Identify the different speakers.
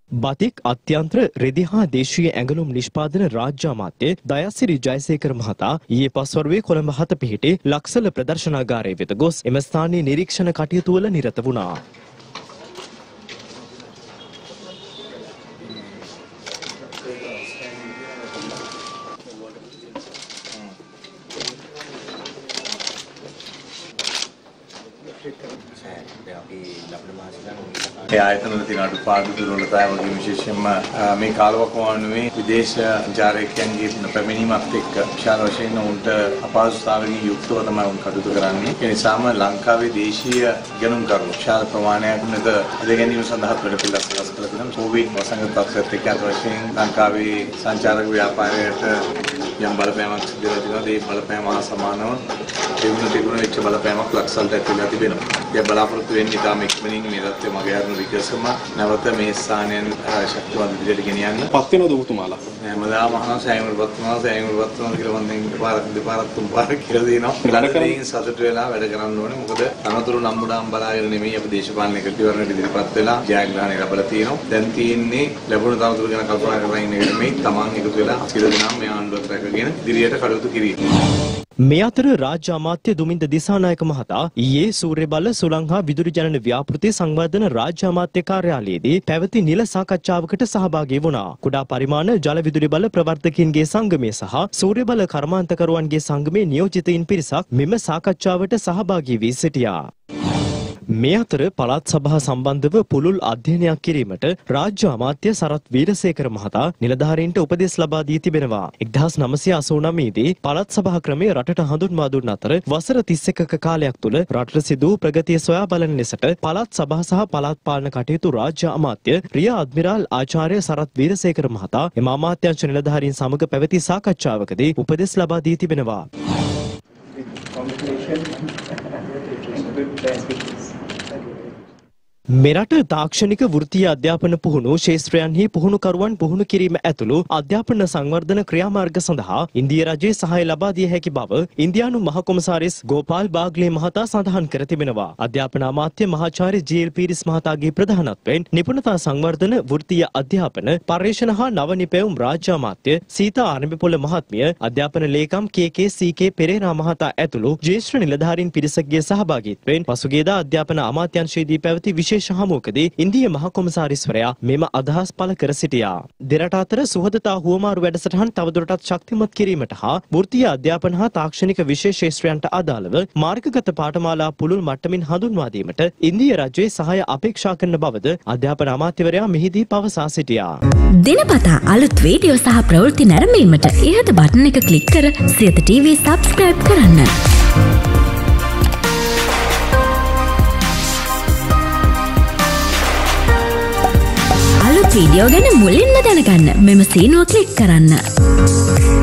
Speaker 1: Batik අත්‍යන්ත්‍ර රෙදි හා දේශීය ඇඟලුම් නිෂ්පාදන රාජ්‍ය අමාත්‍ය දයාසිරි ජයසේකර මහතා ඊයේ පස්වරුවේ කොළඹ 7 පිහිටි ලක්සල ප්‍රදර්ශනාගාරයේ වෙත ගොස් එම ස්ථානයේ නිරීක්ෂණ කටයුතු වල නිරත වුණා.
Speaker 2: ඒ ආයතන වල තියෙන අඩුපාඩු දුර්වලතා වගේ විශේෂයෙන්ම මේ කාලවකවානුවේ විදේශ ජාරකයන්ගේ පැමිණීමත් එක්ක විශාල වශයෙන් උන්ට අපහසුතාවකින් යුක්තව තමයි උන් කටයුතු කරන්නේ. ඒ නිසාම ලංකාවේ දේශීය ඉගෙනුම්කරු විශාල ප්‍රමාණයක් නේද අද ගැනීම සඳහා පිළිපැදලා සකස් කළ තියෙනවා. කොවිඩ් වසංගත තත්ත්වයට එක්ක අද වශයෙන් ලංකාවේ සංචාරක ව්‍යාපාරයට යම් බලපෑමක් සිදු වෙලා තියෙනවා. ඒ බලපෑම හා සමානව තිබුණ වෙච්ච බලපෑමක් ලක්සල්ට ඇතුළත් තිබෙනවා. ඒ බලාපොරොත්තු වෙන්නේ තාම ඉක්මනින් මේ தත්ත්වය මගේ අරන විකසම නැවත මේ ස්ථානයෙන් ශක්තිමත් විදිහට ගෙනියන්න. පත් වෙනවද ඔබතුමාලා? හැමදාම අහනවා සෑයුම්පත් වෙනවා කියලා මම දෙපාරක් තුන් පාරක් කියලා දෙනවා. ළඟදී සතුට වෙලා වැඩ කරන්න ඕනේ. මොකද අනතුරු නම්බුඩාම් බලාගෙන නෙමෙයි අපි දේශපාලන කටයුතු ඉදිරිපත් වෙලා ජයග්‍රහණය ලැබලා තියෙනවා. දැන් තියෙන්නේ ලැබුණු තනතුරු ගැන කල්පනා කරලා ඉන්න එක නෙමෙයි. Taman එකතු වෙලා සියලු දෙනාම මේ ආණ්ඩුවත් රැකගෙන ඉදිරියට කටයුතු කිරීම.
Speaker 1: මේ අතර රාජ්‍ය අමාත්‍ය දුමින්ද දිසානායක මහතා ඊයේ සූර්යබල සුළං හා විදුලි ජනන ව්‍යාපෘති සංවර්ධන රාජ්‍ය අමාත්‍ය කාර්යාලයේදී පැවති නිල සාකච්ඡාවකට සහභාගී වුණා. කුඩා පරිමාණ ජල විදුලි බල ප්‍රවර්තකයින්ගේ සංගමය සහ සූර්යබල කර්මාන්තකරුවන්ගේ සංගමේ නියෝජිතයින් පිරිසක් මෙම සාකච්ඡාවට සහභාගී වී සිටියා. මේ අතර පළාත් සභා සම්බන්ධව පුළුල් අධ්‍යයනයක් කිරීමට රාජ්‍ය අමාත්‍ය සරත් වීරසේකර මහතා නිලධාරීන්ට උපදෙස් ලබා දී තිබෙනවා. 1989 දී පළාත් සභා ක්‍රමය රටට හඳුන්වා දුන් අතර වසර 31ක කාලයක් තුළ රටට සිදු ප්‍රගතිය සොයා බලන ලෙසට පළාත් සභා සහ පළාත් පාලන කටයුතු රාජ්‍ය අමාත්‍ය රියා අද්මිරාල් ආචාර්ය සරත් වීරසේකර මහතා එම අමාත්‍යාංශ නිලධාරීන් සමග පැවති සාකච්ඡාවකදී උපදෙස් ලබා දී තිබෙනවා. මෙරට තාක්ෂණික වෘත්තීය අධ්‍යාපන පුහුණු ශේත්‍රයන්හි පුහුණුකරුවන් පුහුණු කිරීම ඇතුළු අධ්‍යාපන සංවර්ධන ක්‍රියාමාර්ග සඳහා ඉන්දිය රජයේ සහාය ලබා දිය හැකි බව ඉන්දියානු මහ කොමසාරිස් ගෝපාල් බාග්ලේ මහතා සඳහන් කර තිබෙනවා. අධ්‍යාපන අමාත්‍ය මහාචාර්ය ජී.එල්. පීරිස් මහතාගේ ප්‍රධානත්වයෙන් නිපුණතා සංවර්ධන වෘත්තීය අධ්‍යාපන පර්යේෂණ හා නව නිපැයුම් රාජ්‍ය අමාත්‍ය සීතා ආරම්භපොළ මහත්මිය අධ්‍යාපන ලේකම් කේ.කේ.සී.කේ. පෙරේරා මහතා ඇතුළු ජ්‍යෙෂ්ඨ නිලධාරීන් පිරිසකගේ සහභාගීත්වයෙන් පසුගියදා අධ්‍යාපන අමාත්‍යාංශයේදී පැවති විශේෂ හමුවකදී ඉන්දිය මහ කොමසාරිස්වරයා මෙම අදහස් පළ කර සිටියා. දෙරට අතර සුහදතා හුවමාරු වැඩසටහන් තවදුරටත් ශක්තිමත් කිරීමට හා වෘත්තීය අධ්‍යාපන හා තාක්ෂණික විශේෂ ශේත්‍රයන්ට අදාළව මාර්ගගත පාඨමාලා පුළුල් මට්ටමින් හඳුන්වා දීමට ඉන්දිය රජයේ සහාය අපේක්ෂා කරන බවද අධ්‍යාපන අමාත්‍යවරයා මෙහිදී පවසා සිටියා.
Speaker 3: දිනපතා අලුත් වීඩියෝ සහ ප්‍රවෘත්ති නැරඹීමට ඉහත බටන් එක ක්ලික් කර සියත TV subscribe කරන්න. වීඩියෝ ගැන මුලින්ම දැනගන්න මෙම සීනුව ක්ලික් කරන්න.